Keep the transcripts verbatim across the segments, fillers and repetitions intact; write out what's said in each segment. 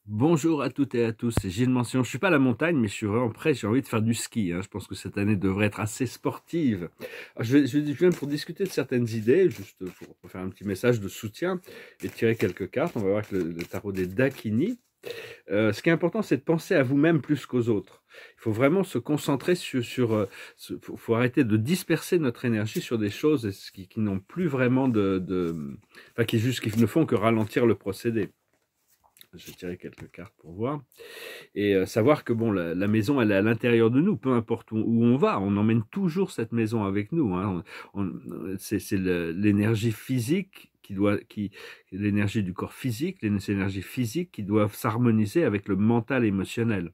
Bonjour à toutes et à tous, c'est Gilles Mention. Je suis pas à la montagne, mais je suis vraiment prêt. J'ai envie de faire du ski, hein. Je pense que cette année devrait être assez sportive. Alors, je, vais, je, vais- je viens pour discuter de certaines idées, juste pour, pour faire un petit message de soutien et tirer quelques cartes. On va voir que le, le tarot des Dakini. Euh, ce qui est important, c'est de penser à vous-même plus qu'aux autres. Il faut vraiment se concentrer sur... sur euh, ce- faut, faut arrêter de disperser notre énergie sur des choses qui, qui n'ont plus vraiment de... de enfin, qui, juste, qui ne font que ralentir le procédé. Je vais tirer quelques cartes pour voir. Et euh, savoir que bon, la, la maison, elle est à l'intérieur de nous, peu importe où, où on va, on emmène toujours cette maison avec nous, hein. On, on, c'est l'énergie physique qui doit, qui, l'énergie du corps physique, les énergies physiques qui doivent s'harmoniser avec le mental émotionnel.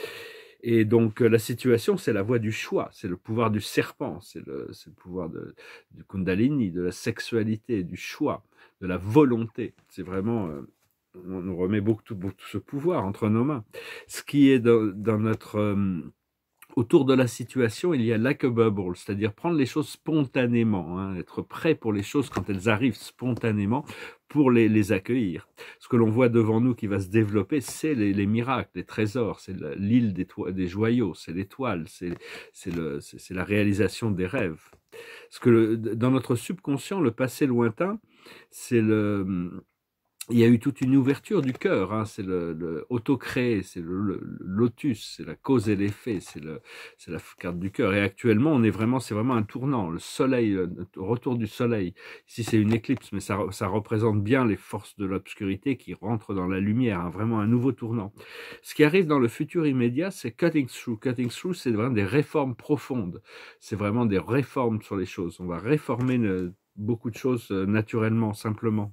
Et donc euh, la situation, c'est la voie du choix, c'est le pouvoir du serpent, c'est le, le pouvoir de, du Kundalini, de la sexualité, du choix, de la volonté. C'est vraiment euh, on nous remet beaucoup tout, beaucoup tout ce pouvoir entre nos mains. Ce qui est dans, dans notre euh, autour de la situation, il y a like a bubble, c'est-à-dire prendre les choses spontanément, hein, être prêt pour les choses quand elles arrivent spontanément pour les, les accueillir. Ce que l'on voit devant nous qui va se développer, c'est les, les miracles, les trésors, c'est l'île des, des joyaux, c'est l'étoile, c'est la réalisation des rêves. Ce que le, dans notre subconscient, le passé lointain, c'est le il y a eu toute une ouverture du cœur, hein. C'est le, le auto-créé, c'est le, le, le lotus, c'est la cause et l'effet, c'est le, c'est la carte du cœur. Et actuellement, on est vraiment, c'est vraiment un tournant. Le soleil, le retour du soleil. Ici, c'est une éclipse, mais ça, ça représente bien les forces de l'obscurité qui rentrent dans la lumière, hein. Vraiment un nouveau tournant. Ce qui arrive dans le futur immédiat, c'est cutting through. Cutting through, c'est vraiment des réformes profondes. C'est vraiment des réformes sur les choses. On va réformer une, beaucoup de choses naturellement, simplement.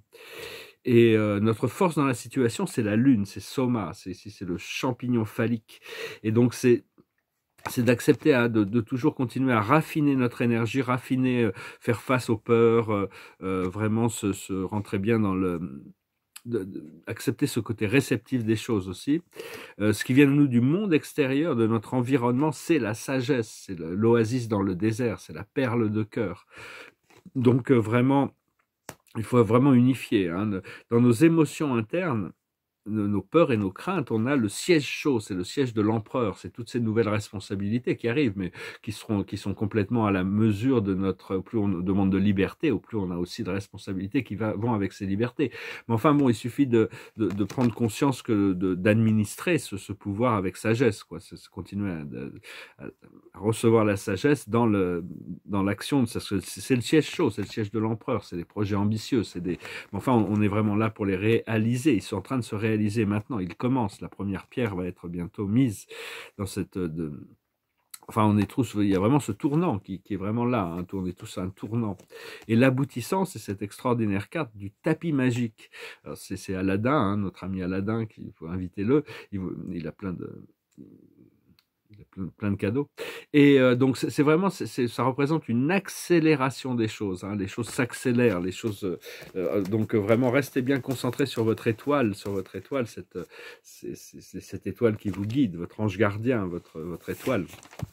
Et euh, notre force dans la situation, c'est la lune, c'est Soma, c'est le champignon phallique. Et donc, c'est c'est d'accepter de, de toujours continuer à raffiner notre énergie, raffiner, euh, faire face aux peurs, euh, euh, vraiment se, se rentrer bien dans le... De, de, accepter ce côté réceptif des choses aussi. Euh, ce qui vient de nous du monde extérieur, de notre environnement, c'est la sagesse, c'est l'oasis dans le désert, c'est la perle de cœur. Donc euh, vraiment... Il faut vraiment unifier, hein. Dans nos émotions internes, nos peurs et nos craintes, on a le siège chaud, c'est le siège de l'empereur, c'est toutes ces nouvelles responsabilités qui arrivent, mais qui seront, qui sont complètement à la mesure de notre, plus on demande de liberté, au plus on a aussi de responsabilités qui va, vont avec ces libertés. Mais enfin bon, il suffit de, de, de prendre conscience que d'administrer ce, ce pouvoir avec sagesse, quoi. C'est continuer à, à, à recevoir la sagesse dans le, dans l'action, c'est le siège chaud, c'est le siège de l'empereur, c'est des projets ambitieux, c'est des, mais enfin, on, on est vraiment là pour les réaliser, ils sont en train de se réaliser réalisé maintenant, il commence, la première pierre va être bientôt mise dans cette... De... Enfin, on est tous, il y a vraiment ce tournant qui, qui est vraiment là, hein, on est tous à un tournant. Et l'aboutissant, c'est cette extraordinaire carte du tapis magique. C'est Aladdin, hein, notre ami Aladdin, il faut inviter-le, il, il a plein de... Il y a plein, plein de cadeaux. Et euh, donc, c'est vraiment, c est, c est, ça représente une accélération des choses, hein. Les choses s'accélèrent, les choses... Euh, donc, vraiment, restez bien concentrés sur votre étoile, sur votre étoile, cette, c est, c est, c est cette étoile qui vous guide, votre ange gardien, votre, votre étoile.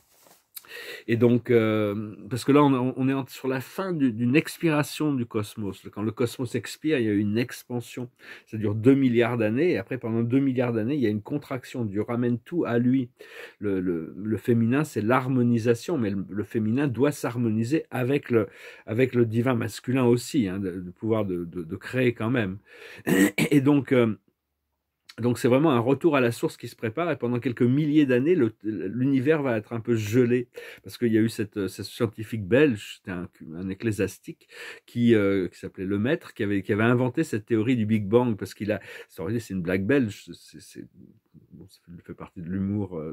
Et donc, euh, parce que là, on, on est sur la fin d'une expiration du cosmos. Quand le cosmos expire, il y a une expansion. Ça dure deux milliards d'années. Et après, pendant deux milliards d'années, il y a une contraction. Dieu ramène tout à lui. Le, le, le féminin, c'est l'harmonisation, mais le, le féminin doit s'harmoniser avec le, avec le divin masculin aussi, hein, le, le pouvoir de, de, de créer quand même. Et donc... Euh, Donc c'est vraiment un retour à la source qui se prépare et pendant quelques milliers d'années, l'univers va être un peu gelé parce qu'il y a eu cette, cette scientifique belge, c'était un, un ecclésiastique qui, euh, qui s'appelait Lemaître, qui avait, qui avait inventé cette théorie du Big Bang parce qu'il a, c'est une blague belge, c'est bon, ça fait partie de l'humour euh,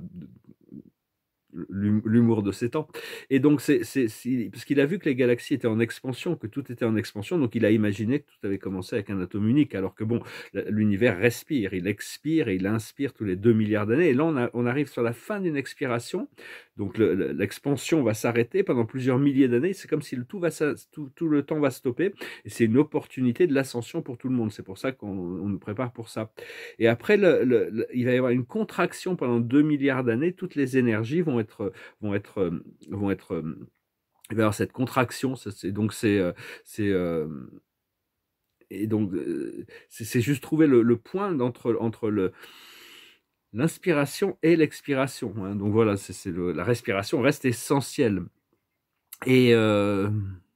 l'humour de ces temps. Et donc, c'est parce qu'il a vu que les galaxies étaient en expansion, que tout était en expansion, donc il a imaginé que tout avait commencé avec un atome unique, alors que bon, l'univers respire, il expire et il inspire tous les deux milliards d'années. Et là, on, a, on arrive sur la fin d'une expiration, donc l'expansion va s'arrêter pendant plusieurs milliers d'années. C'est comme si le tout, va, tout, tout le temps va stopper, et c'est une opportunité de l'ascension pour tout le monde. C'est pour ça qu'on nous prépare pour ça. Et après, le, le, le, il va y avoir une contraction pendant deux milliards d'années, toutes les énergies vont être, vont être, vont être, il va y avoir cette contraction, donc c'est, c'est, euh, et donc, euh, c'est juste trouver le, le point entre, entre le, l'inspiration et l'expiration. Hein. Donc voilà, c'est la respiration reste essentielle. Et euh,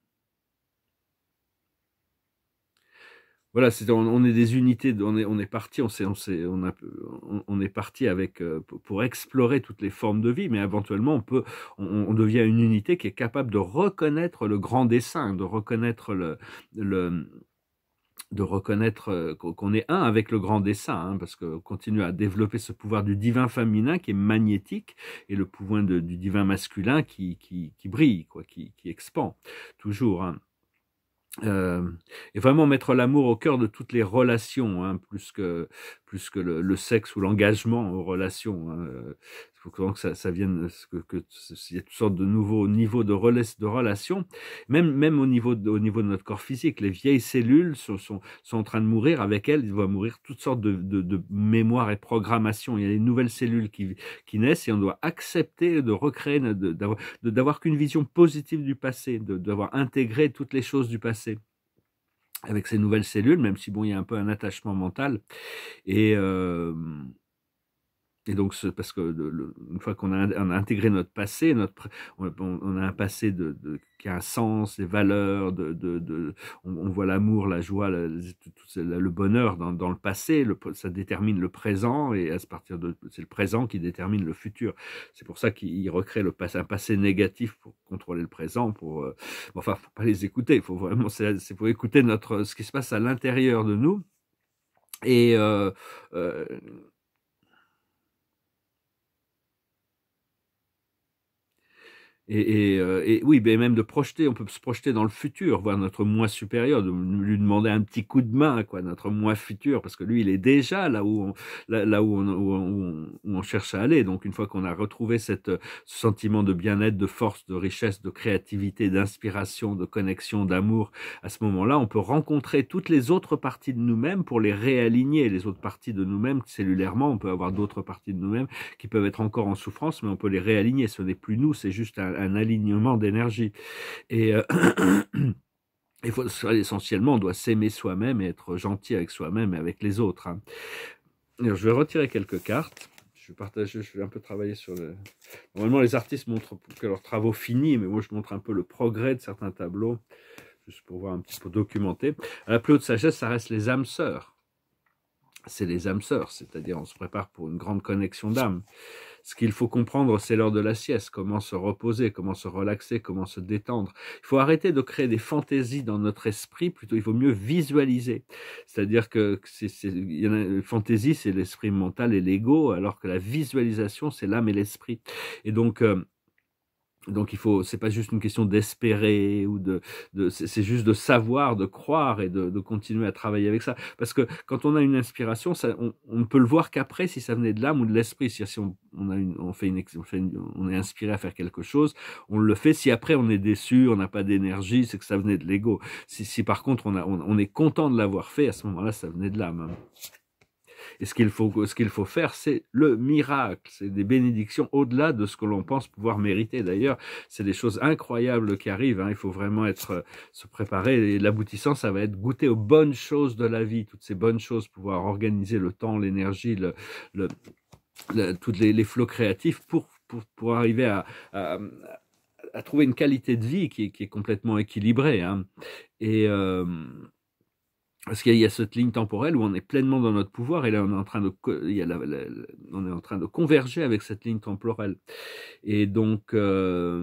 voilà, c'est on, on est des unités, on est on est parti, on s'est on s'est on a on, on est parti avec euh, pour, pour explorer toutes les formes de vie, mais éventuellement on peut on, on devient une unité qui est capable de reconnaître le grand dessein, de reconnaître le le de reconnaître euh, qu'on est un avec le grand dessein, hein, parce qu'on continue à développer ce pouvoir du divin féminin qui est magnétique et le pouvoir de, du divin masculin qui, qui, qui brille, quoi, qui, qui expand toujours. Hein. Euh, et vraiment mettre l'amour au cœur de toutes les relations, hein, plus que plus que le, le sexe ou l'engagement aux relations. Hein. Il faut que ça, ça vienne, que, que il y a toutes sortes de nouveaux niveaux de, relais, de relations, même même au niveau de, au niveau de notre corps physique. Les vieilles cellules sont sont, sont en train de mourir. Avec elles, il va mourir toutes sortes de, de, de mémoires et programmations. Il y a des nouvelles cellules qui qui naissent et on doit accepter de recréer, d'avoir d'avoir qu'une vision positive du passé, d'avoir intégré toutes les choses du passé avec ces nouvelles cellules, même si bon, il y a un peu un attachement mental. Et, euh, et donc, parce que le, le, une fois qu'on a, on a intégré notre passé, notre, on, on a un passé de, de, qui a un sens, des valeurs, de, de, de, on, on voit l'amour, la joie, le, le bonheur dans, dans le passé, le, ça détermine le présent, et à partir de, c'est le présent qui détermine le futur. C'est pour ça qu'il recrée le passé, un passé négatif pour contrôler le présent, pour, euh, enfin, faut pas les écouter, il faut vraiment, c'est pour écouter notre, ce qui se passe à l'intérieur de nous. Et euh, euh, Et, et, euh, et oui, ben même de projeter, on peut se projeter dans le futur, voir notre moi supérieur, de lui demander un petit coup de main, quoi, notre moi futur, parce que lui, il est déjà là où on, là, là où, on, où, on, où on cherche à aller. Donc, une fois qu'on a retrouvé cette, ce sentiment de bien-être, de force, de richesse, de créativité, d'inspiration, de connexion, d'amour, à ce moment-là, on peut rencontrer toutes les autres parties de nous-mêmes pour les réaligner. Les autres parties de nous-mêmes, cellulairement, on peut avoir d'autres parties de nous-mêmes qui peuvent être encore en souffrance, mais on peut les réaligner. Ce n'est plus nous, c'est juste un un alignement d'énergie. Et euh, il faut, essentiellement, on doit s'aimer soi-même et être gentil avec soi-même et avec les autres. Hein. Alors, je vais retirer quelques cartes. Je vais partager, je vais un peu travailler sur le... Normalement, les artistes montrent que leurs travaux finis, mais moi, je montre un peu le progrès de certains tableaux, juste pour voir un petit peu documenter. À la plus haute sagesse, ça reste les âmes sœurs. C'est les âmes sœurs, c'est-à-dire on se prépare pour une grande connexion d'âme. Ce qu'il faut comprendre, c'est l'heure de la sieste, comment se reposer, comment se relaxer, comment se détendre. Il faut arrêter de créer des fantaisies dans notre esprit, plutôt il vaut mieux visualiser. C'est-à-dire que c'est, c'est, il y en a, fantaisie, c'est l'esprit mental et l'ego, alors que la visualisation, c'est l'âme et l'esprit. Et donc, euh, Donc il faut, c'est pas juste une question d'espérer ou de, de c'est juste de savoir, de croire et de, de continuer à travailler avec ça. Parce que quand on a une inspiration, ça, on, on ne peut le voir qu'après si ça venait de l'âme ou de l'esprit. Si, si on, on a une, on fait une, on fait une, on est inspiré à faire quelque chose, on le fait. Si après on est déçu, on n'a pas d'énergie, c'est que ça venait de l'ego. Si, si par contre on a, on, on est content de l'avoir fait, à ce moment-là, ça venait de l'âme. Hein. Et ce qu'il faut, ce qu'il faut faire, c'est le miracle. C'est des bénédictions au-delà de ce que l'on pense pouvoir mériter. D'ailleurs, c'est des choses incroyables qui arrivent. Hein. Il faut vraiment être, se préparer. Et l'aboutissant, ça va être goûter aux bonnes choses de la vie. Toutes ces bonnes choses, pouvoir organiser le temps, l'énergie, le, le, le, toutes les, les flots créatifs pour, pour, pour arriver à, à, à trouver une qualité de vie qui est, qui est complètement équilibrée. Hein. Et... Euh, Parce qu'il y a cette ligne temporelle où on est pleinement dans notre pouvoir et là on est en train de, il y a la, la, la, on est en train de converger avec cette ligne temporelle. Et donc, euh,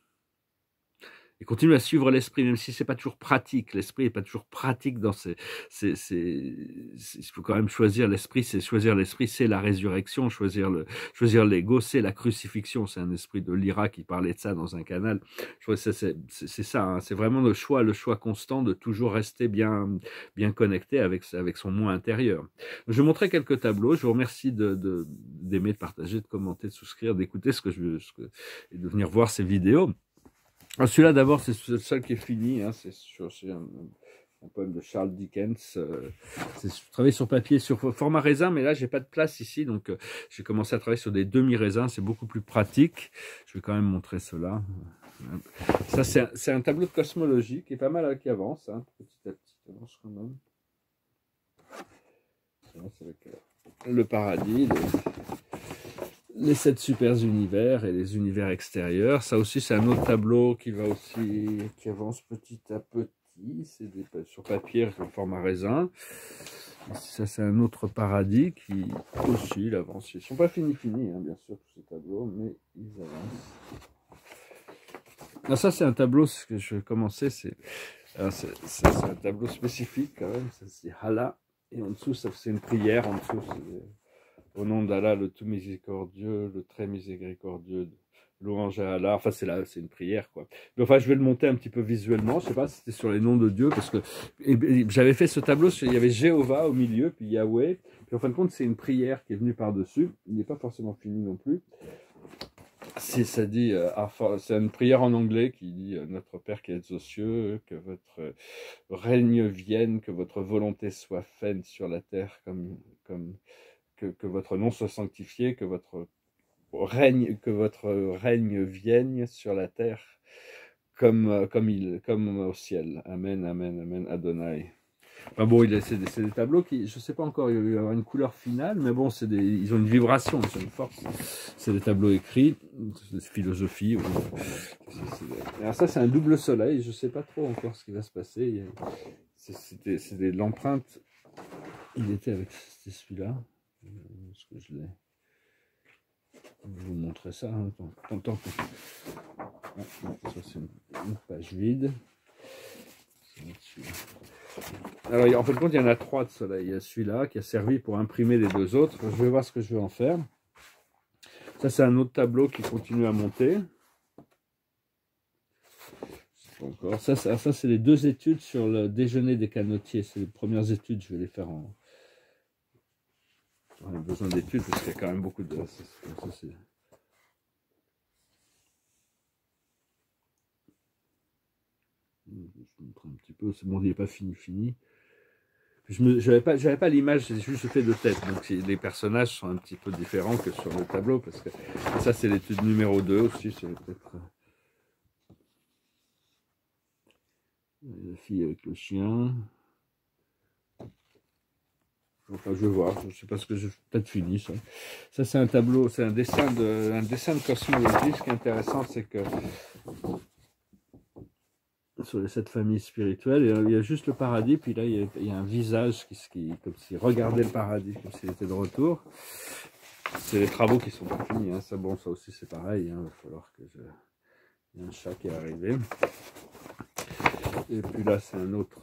et continuer à suivre l'esprit, même si c'est pas toujours pratique. L'esprit est pas toujours pratique dans ces, c'est, c'est, il faut quand même choisir l'esprit. C'est choisir l'esprit, c'est la résurrection. Choisir le, choisir l'ego, c'est la crucifixion. C'est un esprit de Lyra qui parlait de ça dans un canal. Je crois que c'est, c'est, c'est ça. Hein. C'est vraiment le choix, le choix constant de toujours rester bien, bien connecté avec, avec son moi intérieur. Je vais montrer quelques tableaux. Je vous remercie de, de, d'aimer, de partager, de commenter, de souscrire, d'écouter ce que je, ce que, et de venir voir ces vidéos. Celui-là, d'abord, c'est le seul qui est fini. Hein, c'est un, un poème de Charles Dickens. Euh, je travaille sur papier, sur format raisin, mais là, j'ai pas de place ici. Donc, euh, j'ai commencé à travailler sur des demi-raisins. C'est beaucoup plus pratique. Je vais quand même montrer cela. Ça, c'est un, un tableau de cosmologie qui est pas mal, qui avance. Hein, petit à petit, avance quand même. commence avec euh, le paradis, les, les sept super univers et les univers extérieurs. Ça aussi, c'est un autre tableau qui va aussi, qui avance petit à petit. C'est des sur papier en format raisin. Ça, c'est un autre paradis qui aussi, il avance. Ils ne sont pas finis, finis, hein, bien sûr, tous ces tableaux, mais ils avancent. Non, ça, c'est un tableau, ce que je vais commencer, c'est un tableau spécifique quand même. C'est Allah, et en dessous, c'est une prière. En dessous, c'est au nom d'Allah, le tout miséricordieux, le très miséricordieux. Louange à Allah, enfin c'est là, c'est une prière quoi. Mais enfin, je vais le monter un petit peu visuellement. Je sais pas si c'était sur les noms de Dieu, parce que j'avais fait ce tableau. Il y avait Jéhovah au milieu, puis Yahweh. Puis en fin de compte, c'est une prière qui est venue par dessus. Il n'est pas forcément fini non plus. Si ça dit, euh, c'est une prière en anglais qui dit euh, Notre Père qui êtes aux cieux, que votre règne vienne, que votre volonté soit faite sur la terre, comme comme que, que votre nom soit sanctifié, que votre règne, que votre règne vienne sur la terre comme, comme, il, comme au ciel. Amen, amen, amen, Adonai. Enfin bon, c'est des, des tableaux qui, je ne sais pas encore, il y a une couleur finale, mais bon, des, ils ont une vibration, ils ont une force. C'est des tableaux écrits, c'est philosophie. Alors ça, c'est un double soleil, je ne sais pas trop encore ce qui va se passer. C'est de l'empreinte. Il était avec celui-là. Est-ce que je l'ai? Je vais vous montrer ça. Hein. Tant, tant que... Ça, c'est une, une page vide. Alors, en fin de compte, il y en a trois de soleil. Il y a celui-là qui a servi pour imprimer les deux autres. Je vais voir ce que je vais en faire. Ça, c'est un autre tableau qui continue à monter. Encore. Ça, ça, ça c'est les deux études sur le déjeuner des canotiers. C'est les premières études. Je vais les faire en... On a besoin d'études parce qu'il y a quand même beaucoup de... Ça, ça, je vous montre un petit peu. C'est bon, il n'est pas fini, fini. Je n'avais pas, j'avais pas l'image, c'est juste fait de tête. Donc les personnages sont un petit peu différents que sur le tableau. Parce que ça, c'est l'étude numéro deux aussi. C'est peut-être... La fille avec le chien. Enfin, je vais voir, je ne sais pas ce que je... Peut-être fini, ça. Ça, c'est un tableau, c'est un dessin de, un dessin de cosmologie. Ce qui est intéressant, c'est que sur les sept familles spirituelles, il y a juste le paradis, puis là, il y a, il y a un visage qui, qui comme s'il regardait le paradis, comme s'il était de retour. C'est les travaux qui sont pas finis, hein. Ça, bon, ça aussi, c'est pareil, hein. Il va falloir que je... Il y a un chat qui est arrivé. Et puis là, c'est un autre...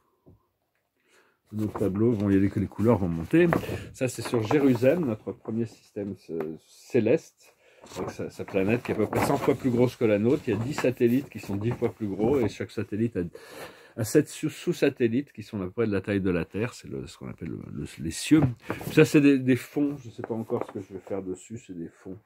Notre tableau, bon, il y a les, les couleurs vont monter. Ça, c'est sur Jérusalem, notre premier système céleste, avec sa, sa planète qui est à peu près cent fois plus grosse que la nôtre. Il y a dix satellites qui sont dix fois plus gros, et chaque satellite a, a sept sous-satellites qui sont à peu près de la taille de la Terre. C'est ce qu'on appelle le, le, les cieux. Ça, c'est des, des fonds. Je ne sais pas encore ce que je vais faire dessus. C'est des fonds.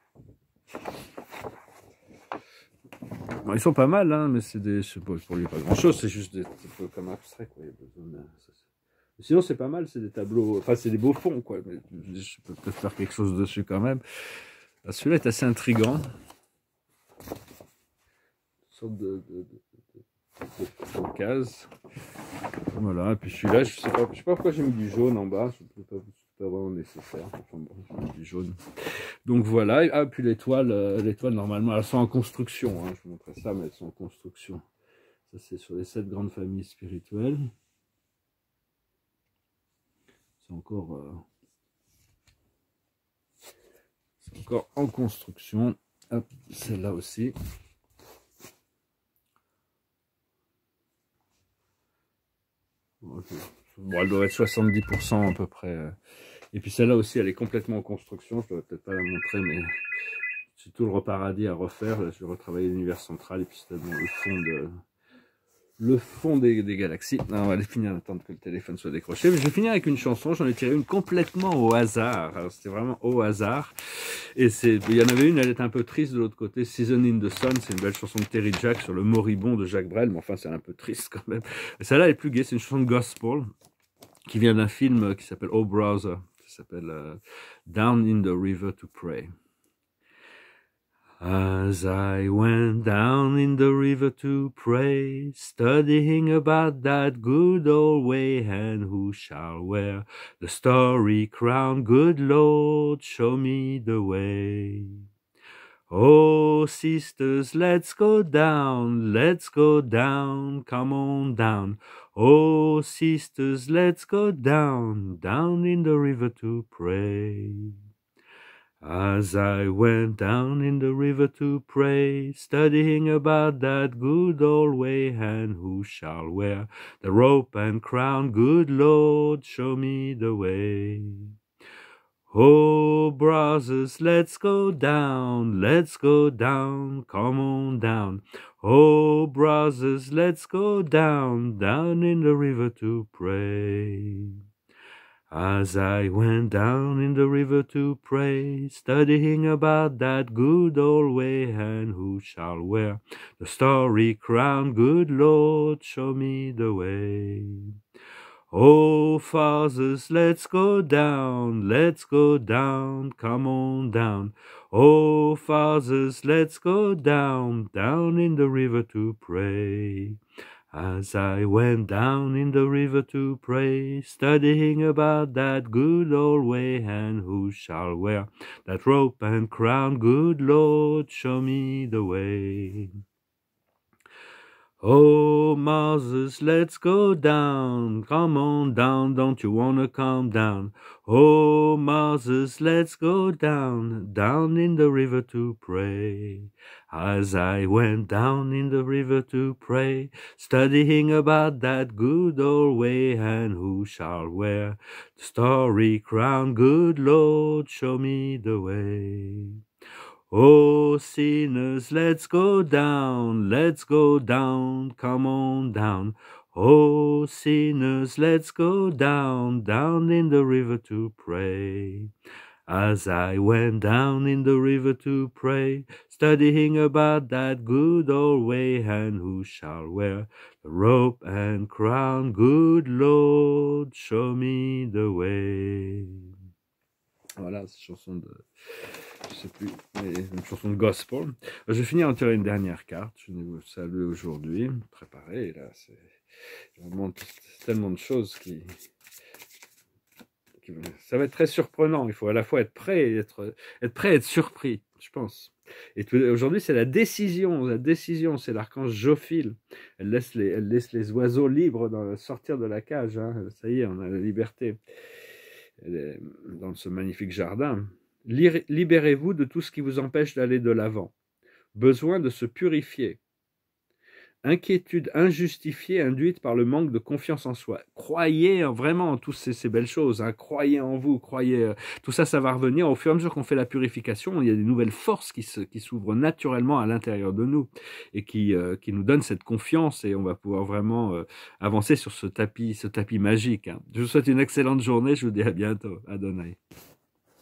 Bon, ils sont pas mal, hein, mais c'est des. Pour lui, pas grand-chose. C'est juste des, un peu comme abstrait, quoi. Il y a besoin de, ça, sinon, c'est pas mal, c'est des tableaux, enfin, c'est des beaux fonds, quoi. Mais je peux peut-être faire quelque chose dessus quand même. Celui-là est assez intriguant. Une sorte de, de, de, de, de, de case. Voilà, et puis celui-là, je sais pas, je sais pas pourquoi j'ai mis du jaune en bas. Je ne peux pas, pas vraiment nécessaire. Enfin bon, j'ai mis du jaune. Donc voilà, ah, puis l'étoile, euh, l'étoile, normalement, elles sont en construction. Hein. Je vous montrerai ça, mais elles sont en construction. Ça, c'est sur les sept grandes familles spirituelles. C'est encore, euh, c'est encore en construction. Celle-là aussi. Okay. Bon, elle doit être soixante-dix pour cent à peu près. Et puis celle-là aussi, elle est complètement en construction. Je ne devrais peut-être pas la montrer, mais c'est tout le paradis à refaire. Là, je vais retravailler l'univers central et puis c'est dans le fond de... Le fond des, des galaxies. Non, on va aller finir d'attendre que le téléphone soit décroché. Mais je vais finir avec une chanson. J'en ai tiré une complètement au hasard. Alors, c'était vraiment au hasard. Et c'est, il y en avait une, elle est un peu triste de l'autre côté. Season in the Sun. C'est une belle chanson de Terry Jack sur le moribond de Jacques Brel. Mais enfin, c'est un peu triste quand même. Celle-là, elle est plus gaie. C'est une chanson de gospel qui vient d'un film qui s'appelle Oh Brother. Ça s'appelle uh, Down in the River to Pray. As I went down in the river to pray, studying about that good old way, and who shall wear the starry crown? Good Lord, show me the way. Oh, sisters, let's go down, let's go down, come on down. Oh, sisters, let's go down, down in the river to pray. As I went down in the river to pray, studying about that good old way, and who shall wear the rope and crown? Good Lord, show me the way. Oh, brothers, let's go down, let's go down, come on down. Oh, brothers, let's go down, down in the river to pray. As I went down in the river to pray, studying about that good old way, and who shall wear the starry crown? Good Lord, show me the way. Oh, fathers, let's go down, let's go down, come on down. Oh, fathers, let's go down, down in the river to pray. As I went down in the river to pray, studying about that good old way, and who shall wear that rope and crown? Good Lord, show me the way. Oh, Moses, let's go down, come on down, don't you wanna come down? Oh, Moses, let's go down, down in the river to pray. As I went down in the river to pray, studying about that good old way, and who shall wear the starry crown? Good Lord, show me the way. Oh, sinners, let's go down, let's go down, come on down. Oh, sinners, let's go down, down in the river to pray. As I went down in the river to pray, studying about that good old way, and who shall wear the rope and crown? Good Lord, show me the way. Voilà, cette chanson de... je sais plus, mais une chanson de gospel. Je vais finir en tirer une dernière carte. Je vais vous saluer aujourd'hui, préparé. Là, c'est vraiment tellement de choses qui... qui... Ça va être très surprenant. Il faut à la fois être prêt et être, être prêt et être surpris, je pense. Et aujourd'hui, c'est la décision. La décision, c'est l'archange Jophil. Elle laisse les, elle laisse les oiseaux libres dans, sortir de la cage. Hein. Ça y est, on a la liberté. Elle est dans ce magnifique jardin. Libérez-vous de tout ce qui vous empêche d'aller de l'avant. Besoin de se purifier. Inquiétude injustifiée induite par le manque de confiance en soi. Croyez vraiment en toutes ces, ces belles choses. Hein. Croyez en vous. Croyez. Euh, tout ça, ça va revenir. Au fur et à mesure qu'on fait la purification, il y a des nouvelles forces qui se, qui s'ouvrent naturellement à l'intérieur de nous et qui, euh, qui nous donnent cette confiance, et on va pouvoir vraiment euh, avancer sur ce tapis, ce tapis magique. Hein. Je vous souhaite une excellente journée. Je vous dis à bientôt. Adonai.